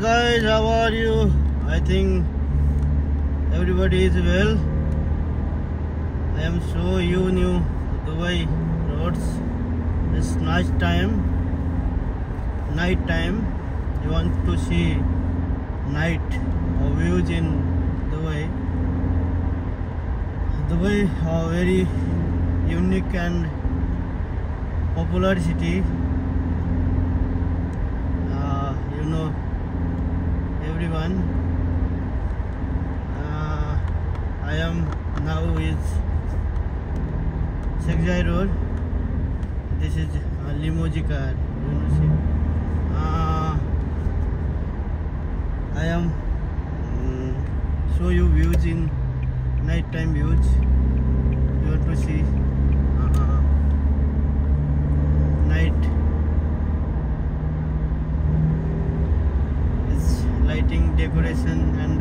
guys, how are you? I think everybody is well. I am so new Dubai roads. It's night time. You want to see night views in Dubai. Dubai a very unique and popular city. You know everyone. I am now is Sheikh Zayed Road. This is Limoji car. You know, see. I am show you views in nighttime views. You have to see night. It's lighting, decoration, and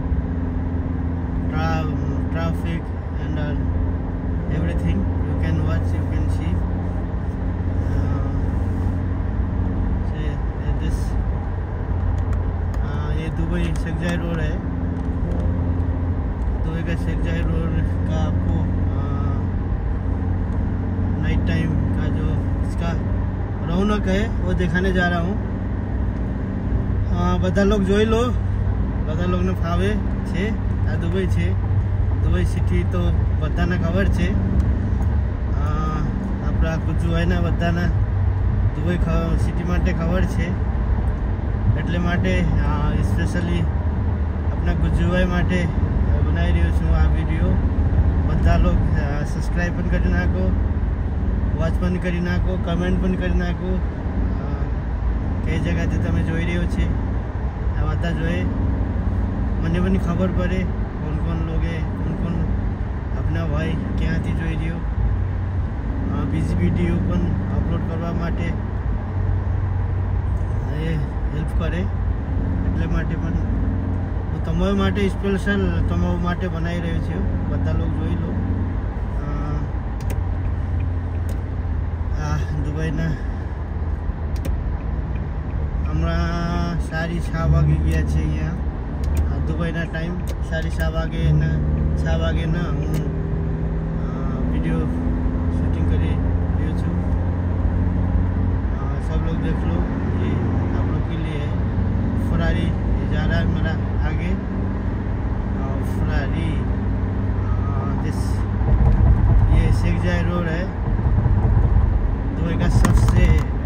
traffic and everything. You can watch. You can see. This ये Dubai Sheikh Zayed road है. Dubai का Sheikh Zayed road का आपको night time का जो इसका रौनक है वो दिखाने जा रहा हूँ. બધા लोग જોઈ લો. બધા લોકોને ફાવે છે આ દુબઈ છે. દુબઈ સિટી તો બધાને ખબર છે. આપણા ગુજરાતના બધાના દુબઈ સિટી માટે ખબર છે. એટલે માટે સ્પેશિયલી આપણા ગુજરાત માટે બનાવી રહ્યો છું આ વિડીયો. બધા લોગ સબસ્ક્રાઈબ પણ કરી નાખો, વોચ પણ કરી નાખો, કમેન્ટ પણ કરી નાખો. કઈ જગ્યાથી તમે જોઈ રહ્યો છે આ બધા જોઈએ. મને પણ ખબર પડે કોણ લોગે કોણ આપણા ભાઈ ક્યાંથી જોઈ રહ્યો. બીજી વિડીયો પણ અપલોડ કરવા માટે એ હેલ્પ કરે. એટલે માટે પણ હું તમારા માટે સ્પેશિયલ તમારા માટે બનાવી રહ્યો છું. બધા લોકો જોઈ લો. દુબઈના હમણાં 6:30 વાગી ગયા છે અહીંયા. દુબઈના ટાઈમ 6:30 વાગે ના 6 વાગે ના હું वीडियो शूटिंग કરી રહ્યો છું. सब लोग देख लो. ये आप लोग के लिए फरारी जा रहा है मेरा आगे. फरारी ये शेख ज़ायद रोड है. दुबई का सबसे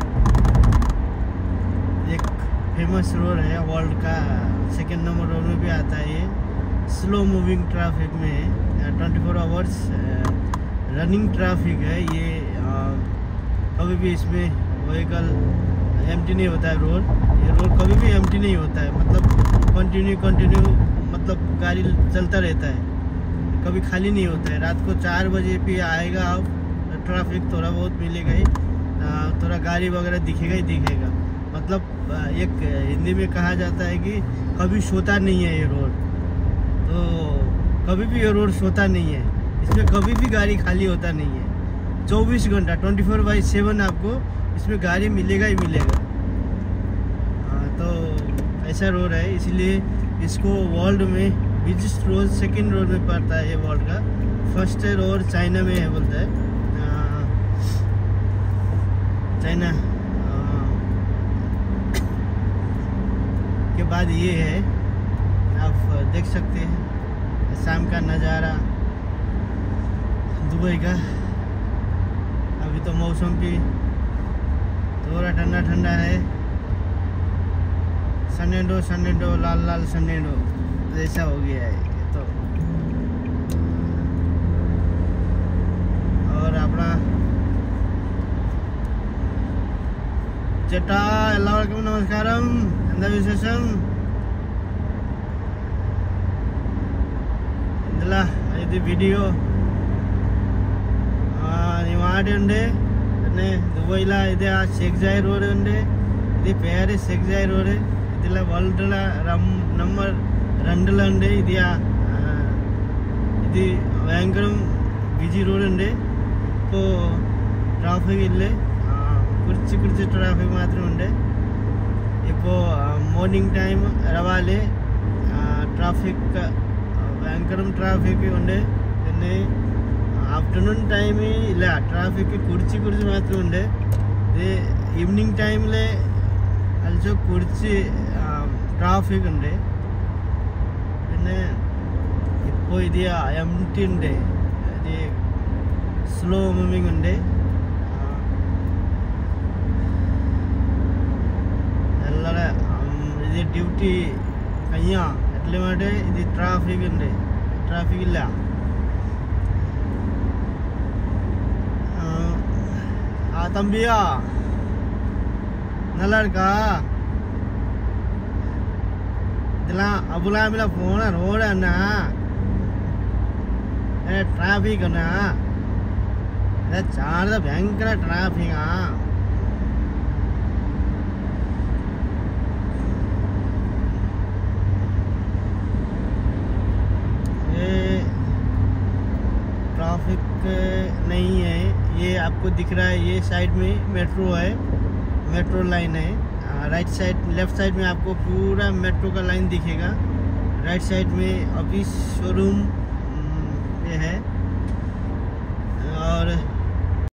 एक फेमस रोड है. वर्ल्ड का 2nd नंबर रोड में भी आता है. ये स्लो मूविंग ट्रैफिक में 24 आवर्स रनिंग ट्रैफिक है. ये कभी भी इसमें व्हीकल एम्प्टी नहीं होता है. ये रोड कभी भी एम्प्टी नहीं होता है. मतलब कंटिन्यू मतलब गाड़ी चलता रहता है. कभी खाली नहीं होता है. रात को 4 बजे भी आएगा अब ट्रैफिक थोड़ा बहुत मिलेगा ही. थोड़ा गाड़ी वगैरह दिखेगा ही दिखेगा. मतलब एक हिंदी में कहा जाता है कि कभी सोता नहीं है ये रोड. तो कभी भी ये रोड सोता नहीं है. इसमें कभी भी गाड़ी खाली होता नहीं है. 24 घंटा 24/7 आपको इसमें गाड़ी मिलेगा ही मिलेगा. तो ऐसा रोड है. इसलिए इसको वर्ल्ड में बिगेस्ट रोड 2nd रोड में पड़ता है. ये वर्ल्ड का 1st रोड चाइना में है बोलता है. चाइना के बाद ये है. आप देख सकते हैं शाम का नज़ारा दुबई का. अभी तो मौसम भी थोड़ा ठंडा है. सनेडो लाल सनेडो ऐसा हो गया है. तो और अपना ചേട്ടാ എല്ലാവർക്കും നമസ്കാരം. എന്താ വിശേഷം? എന്തെല്ലാ ഇത് വീഡിയോ ഇവിടെ ഉണ്ട്. പിന്നെ ദുബൈയിലെ ഇത് ആ ഷേഖ് ज़ायद റോഡ് ഉണ്ട്. ഇത് പേര് ഷേഖ് ज़ायद റോഡ്. ഇതിലെ വേൾഡിലെ നമ്പർ 2 ഇത് ഇത് ഭയങ്കര ബിജി റോഡ് ഉണ്ട്. ഇപ്പോൾ ട്രാഫിക് ഇല്ല. കുറച്ച് ട്രാഫിക് മാത്രമുണ്ട്. ഇപ്പോൾ మార్నింగ్ టైం రావాలి. ట్రాఫిక్ భయంకరం ట్రాఫిక్ ఉండే. പിന്നെ ആഫ്റ്റർനൂൺ ടൈം ഇല്ല, ട്രാഫിക് കുറച്ച് മാത്രമേ ഉണ്ട്. ഇത് ഈവനിങ് ടൈമിൽ അൽസോ കുറച്ച് ട്രാഫിക് ഉണ്ട്. പിന്നെ ഇപ്പോൾ ഇത് എം ടി ഉണ്ട്, ഇത് സ്ലോ മൂവിങ് ഉണ്ട്. ಎಲ್ಲರ ಇದು ಡ್ಯೂಟಿ ಕಯ್ಯ ಎಟ್ಲೆ ಮಾಡಿ ಇದು ಟ್ರಾಫಿಕ್ ഉണ്ട്, ട്രാഫിക് ഇല്ല. தம்பியா நல்லா இருக்கா? இதெல்லாம் அபுலாமில போன ரோடு அண்ணா, ట్రాఫిక్ అన్నా, చాలా భయంకర ట్రాఫిక్. ट्रैफिक नहीं है, ये आपको दिख रहा है, ये साइड में मेट्रो है, मेट्रो लाइन है. राइट साइड लेफ्ट साइड में आपको पूरा मेट्रो का लाइन दिखेगा. राइट साइड में ऑफिस शोरूम ये है. और